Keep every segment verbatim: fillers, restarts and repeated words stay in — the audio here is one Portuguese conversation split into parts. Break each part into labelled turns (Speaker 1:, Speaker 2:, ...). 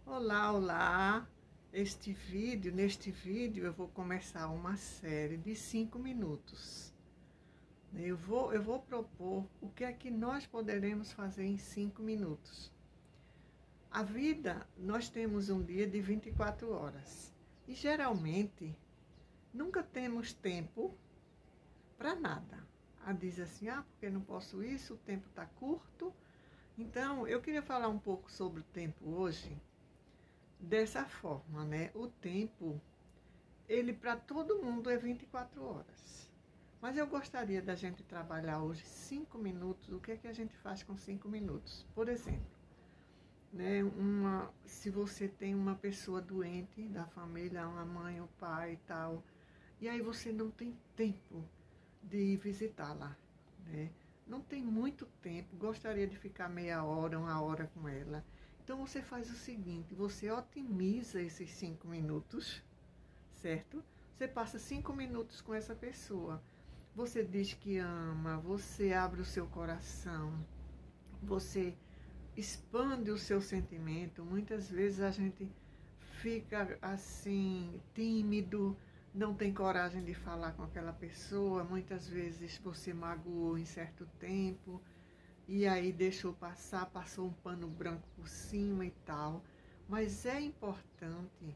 Speaker 1: Olá, olá! Este vídeo, neste vídeo eu vou começar uma série de cinco minutos. Eu vou, eu vou propor o que é que nós poderemos fazer em cinco minutos. A vida, nós temos um dia de vinte e quatro horas e geralmente nunca temos tempo para nada. A diz assim, ah, porque não posso isso, o tempo está curto. Então, eu queria falar um pouco sobre o tempo hoje. Dessa forma, né? O tempo, ele para todo mundo é vinte e quatro horas. Mas eu gostaria da gente trabalhar hoje cinco minutos. O que é que a gente faz com cinco minutos? Por exemplo, né? Uma, se você tem uma pessoa doente da família, uma mãe, um pai e tal, e aí você não tem tempo de visitá-la, né? Não tem muito tempo, gostaria de ficar meia hora, uma hora com ela. Então, você faz o seguinte, você otimiza esses cinco minutos, certo? Você passa cinco minutos com essa pessoa. Você diz que ama, você abre o seu coração, você expande o seu sentimento. Muitas vezes a gente fica assim, tímido, não tem coragem de falar com aquela pessoa. Muitas vezes você magoou em certo tempo. E aí deixou passar, passou um pano branco por cima e tal. Mas é importante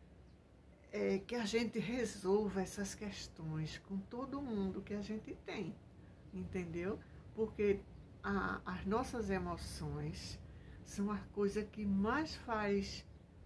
Speaker 1: é, que a gente resolva essas questões com todo mundo que a gente tem, entendeu? Porque a, as nossas emoções são a coisa que mais faz,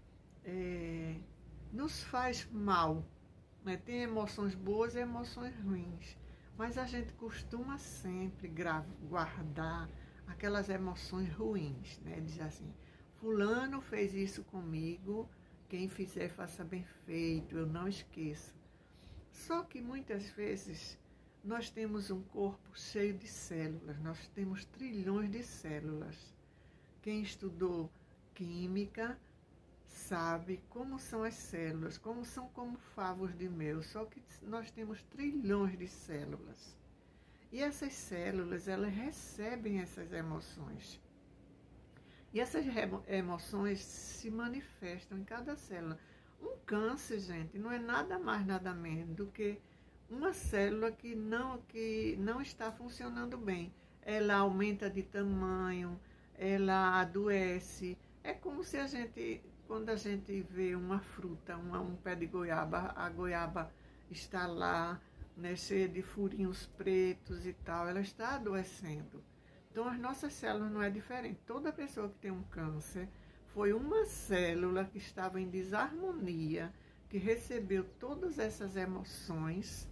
Speaker 1: é, nos faz mal, né? Tem emoções boas e emoções ruins. Mas a gente costuma sempre guardar aquelas emoções ruins, né? Diz assim, fulano fez isso comigo, quem fizer faça bem feito, eu não esqueço. Só que muitas vezes nós temos um corpo cheio de células, nós temos trilhões de células. Quem estudou química sabe como são as células, como são como favos de mel, só que nós temos trilhões de células. E essas células, elas recebem essas emoções. E essas emoções se manifestam em cada célula. Um câncer, gente, não é nada mais, nada menos do que uma célula que não, que não está funcionando bem. Ela aumenta de tamanho, ela adoece. É como se a gente... Quando a gente vê uma fruta, uma, um pé de goiaba, a goiaba está lá, né, cheia de furinhos pretos e tal, ela está adoecendo. Então, as nossas células não é diferente. Toda pessoa que tem um câncer foi uma célula que estava em desarmonia, que recebeu todas essas emoções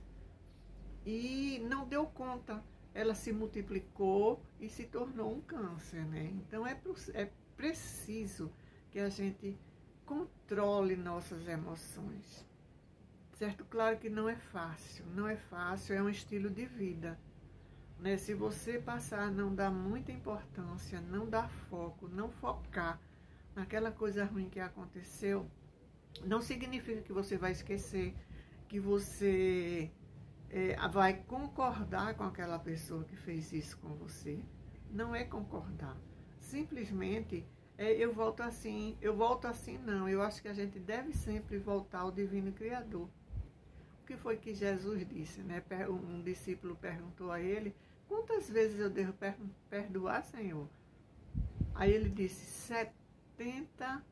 Speaker 1: e não deu conta. Ela se multiplicou e se tornou um câncer, né? Então, é, é preciso que a gente controle nossas emoções, certo? Claro que não é fácil, não é fácil, é um estilo de vida, né? Se você passar a não dar muita importância, não dar foco, não focar naquela coisa ruim que aconteceu, não significa que você vai esquecer, que você é, vai concordar com aquela pessoa que fez isso com você. Não é concordar, simplesmente É, eu volto assim, eu volto assim não, eu acho que a gente deve sempre voltar ao Divino Criador. O que foi que Jesus disse, né? Um discípulo perguntou a ele, quantas vezes eu devo perdoar, Senhor? Aí ele disse, setenta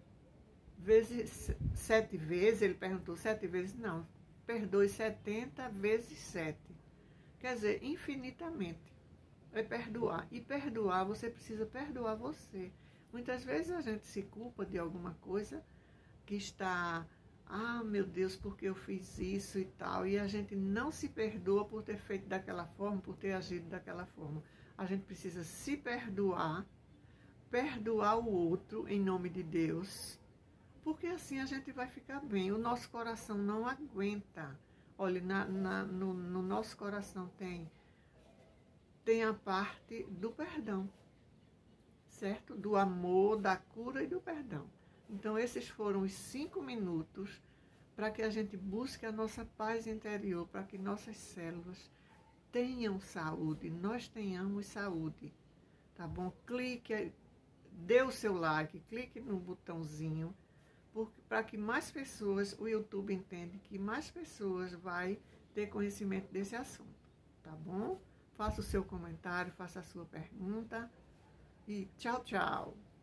Speaker 1: vezes, sete vezes, ele perguntou, sete vezes? Não, perdoe setenta vezes sete. Quer dizer, infinitamente. É perdoar. E perdoar, você precisa perdoar você. Muitas vezes a gente se culpa de alguma coisa que está, ah, meu Deus, porque eu fiz isso e tal, e a gente não se perdoa por ter feito daquela forma, por ter agido daquela forma. A gente precisa se perdoar, perdoar o outro em nome de Deus, porque assim a gente vai ficar bem. O nosso coração não aguenta. Olha, na, na, no, no nosso coração tem, tem a parte do perdão, certo? Do amor, da cura e do perdão. Então, esses foram os cinco minutos para que a gente busque a nossa paz interior, para que nossas células tenham saúde, nós tenhamos saúde, tá bom? Clique, dê o seu like, clique no botãozinho, para que mais pessoas, o YouTube entende que mais pessoas vai ter conhecimento desse assunto, tá bom? Faça o seu comentário, faça a sua pergunta e tchau, tchau!